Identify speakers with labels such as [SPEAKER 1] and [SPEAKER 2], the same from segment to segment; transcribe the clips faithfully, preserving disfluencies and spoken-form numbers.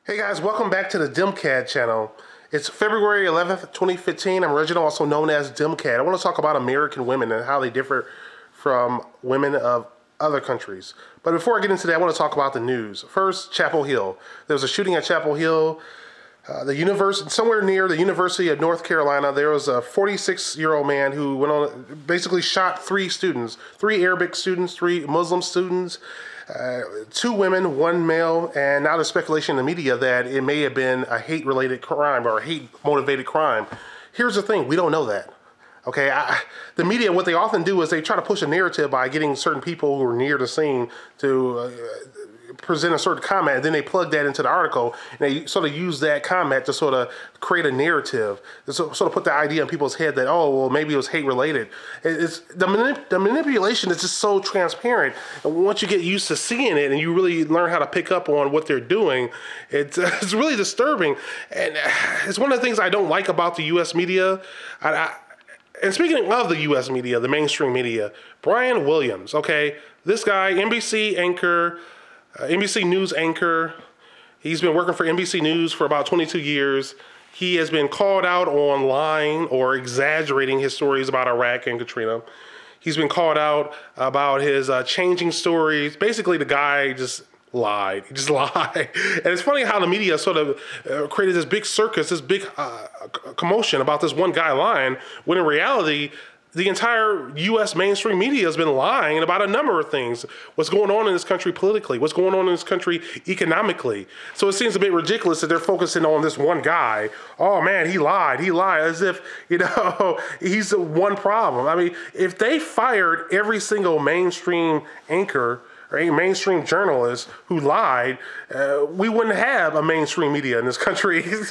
[SPEAKER 1] Hey guys, welcome back to the DimCAD channel. It's February eleventh, twenty fifteen. I'm Reginald, also known as DimCAD. I want to talk about American women and how they differ from women of other countries. But before I get into that, I want to talk about the news. First, Chapel Hill. There was a shooting at Chapel Hill. Uh, the university, somewhere near the University of North Carolina, there was a forty-six-year-old man who went on, basically shot three students, three Arabic students, three Muslim students, uh, two women, one male, and now there's speculation in the media that it may have been a hate-related crime or a hate-motivated crime. Here's the thing, we don't know that. Okay, I, the media, what they often do is they try to push a narrative by getting certain people who are near the scene to uh, present a certain comment, and then they plug that into the article, and they sort of use that comment to sort of create a narrative, to sort of put the idea in people's head that, oh, well, maybe it was hate-related. It's, the, manip the manipulation is just so transparent, and once you get used to seeing it and you really learn how to pick up on what they're doing, it's, uh, it's really disturbing, and it's one of the things I don't like about the U S media. I, I, And speaking of the U S media, the mainstream media, Brian Williams, okay, this guy, N B C anchor, uh, N B C News anchor, he's been working for N B C News for about twenty-two years. He has been called out on lying or exaggerating his stories about Iraq and Katrina. He's been called out about his uh, changing stories. Basically, the guy just lied. He just lied. And it's funny how the media sort of uh, created this big circus, this big uh, commotion about this one guy lying, when in reality, the entire U S mainstream media has been lying about a number of things. What's going on in this country politically, what's going on in this country economically. So it seems a bit ridiculous that they're focusing on this one guy. Oh man, he lied, he lied, as if, you know, he's the one problem. I mean, if they fired every single mainstream anchor or a mainstream journalist who lied, uh, we wouldn't have a mainstream media in this country. it's,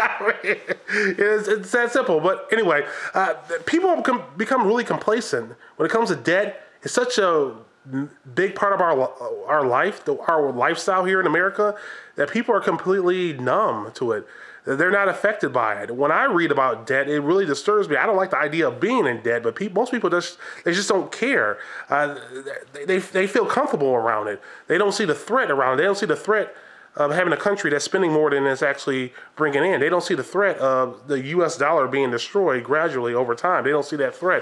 [SPEAKER 1] it's that simple. But anyway, uh, people become, become really complacent when it comes to debt. It's such a big part of our our life, our lifestyle here in America, that people are completely numb to it. They're not affected by it. When I read about debt, it really disturbs me. I don't like the idea of being in debt, but people, most people just they just don't care. Uh, they they feel comfortable around it. They don't see the threat around it. They don't see the threat of having a country that's spending more than it's actually bringing in. They don't see the threat of the U S dollar being destroyed gradually over time. They don't see that threat.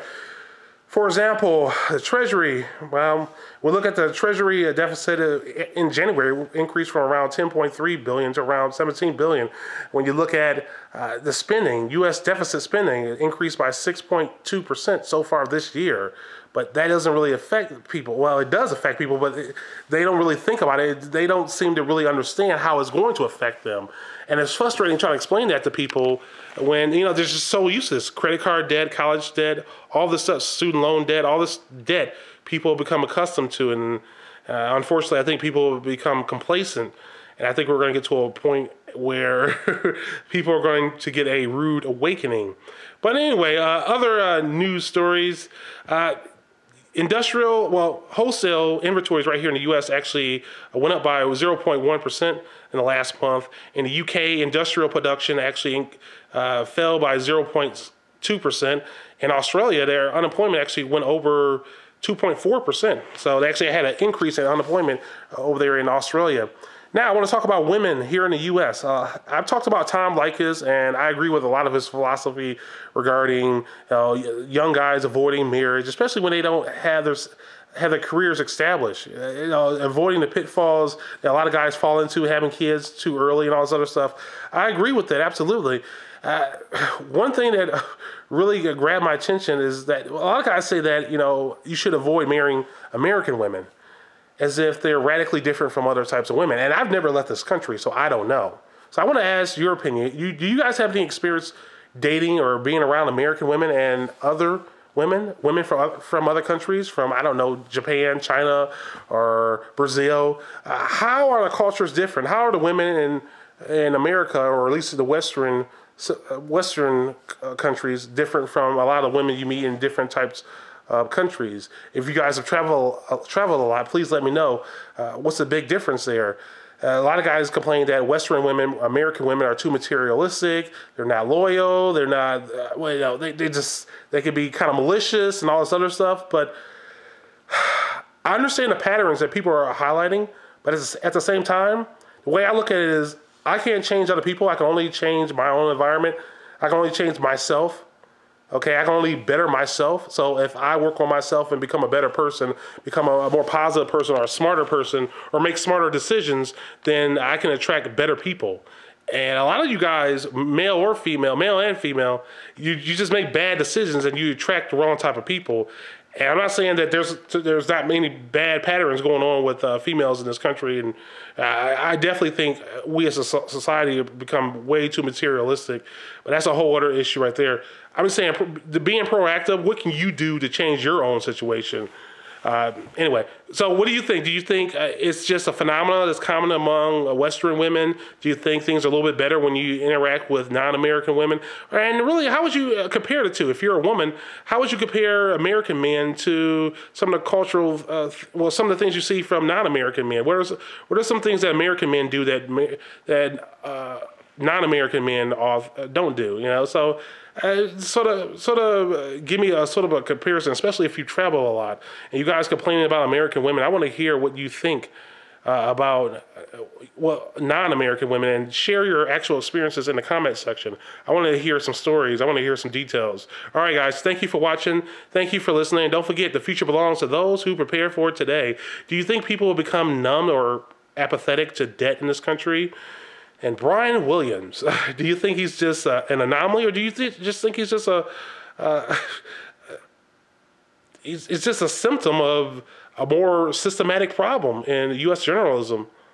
[SPEAKER 1] For example, the Treasury, well, we look at the Treasury deficit in January, increased from around ten point three billion dollars to around seventeen billion dollars. When you look at uh, the spending, U S deficit spending, it increased by six point two percent so far this year. But that doesn't really affect people. Well, it does affect people, but it, they don't really think about it. They don't seem to really understand how it's going to affect them. And it's frustrating trying to explain that to people when, you know, they're just so used to this. Credit card debt, college debt, all this stuff, student loan debt, all this debt people become accustomed to. And uh, unfortunately, I think people become complacent. And I think we're going to get to a point where people are going to get a rude awakening. But anyway, uh, other uh, news stories. Uh, Industrial, well, wholesale inventories right here in the U S actually went up by zero point one percent in the last month. In the U K, industrial production actually uh, fell by zero point two percent. In Australia, their unemployment actually went over two point four percent. So they actually had an increase in unemployment over there in Australia. Now, I want to talk about women here in the U S. Uh, I've talked about Tom Leykis, and I agree with a lot of his philosophy regarding uh, young guys avoiding marriage, especially when they don't have their, have their careers established. Uh, you know, avoiding the pitfalls that a lot of guys fall into, having kids too early and all this other stuff. I agree with that, absolutely. Uh, one thing that really grabbed my attention is that a lot of guys say that, you know, you should avoid marrying American women, as if they're radically different from other types of women. And I've never left this country, so I don't know. So I want to ask your opinion. You, do you guys have any experience dating or being around American women and other women, women from, from other countries, from, I don't know, Japan, China, or Brazil? Uh, how are the cultures different? How are the women in, in America, or at least the Western Western countries, different from a lot of women you meet in different types Uh, countries? If you guys have traveled uh, traveled a lot, please let me know uh, what's the big difference there. Uh, a lot of guys complain that Western women, American women, are too materialistic. They're not loyal. They're not. Uh, well, you know, they they just they could be kind of malicious and all this other stuff. But I understand the patterns that people are highlighting. But at the same time, the way I look at it is, I can't change other people. I can only change my own environment. I can only change myself. Okay, I can only better myself. So if I work on myself and become a better person, become a, a more positive person or a smarter person, or make smarter decisions, then I can attract better people. And a lot of you guys, male or female, male and female, you, you just make bad decisions and you attract the wrong type of people. And I'm not saying that there's there's not many bad patterns going on with uh, females in this country, and I, I definitely think we as a society have become way too materialistic. But that's a whole other issue right there. I'm just saying, being proactive, what can you do to change your own situation? Uh, anyway, so what do you think? Do you think uh, it's just a phenomenon that's common among uh, Western women? Do you think things are a little bit better when you interact with non-American women? And really, how would you uh, compare the two? If you're a woman, how would you compare American men to some of the cultural, uh, well, some of the things you see from non-American men? What are, what are some things that American men do that that uh, non-American men off, uh, don't do? You know, so. Uh, sort of, sort of, uh, give me a sort of a comparison, especially if you travel a lot and you guys complaining about American women. I want to hear what you think uh, about uh, well non-American women, and share your actual experiences in the comment section. I want to hear some stories. I want to hear some details. All right, guys, thank you for watching. Thank you for listening. And don't forget, the future belongs to those who prepare for it today. Do you think people will become numb or apathetic to debt in this country? And Brian Williams, do you think he's just uh, an anomaly, or do you th- just think he's just a, uh, he's, it's just a symptom of a more systematic problem in U S journalism?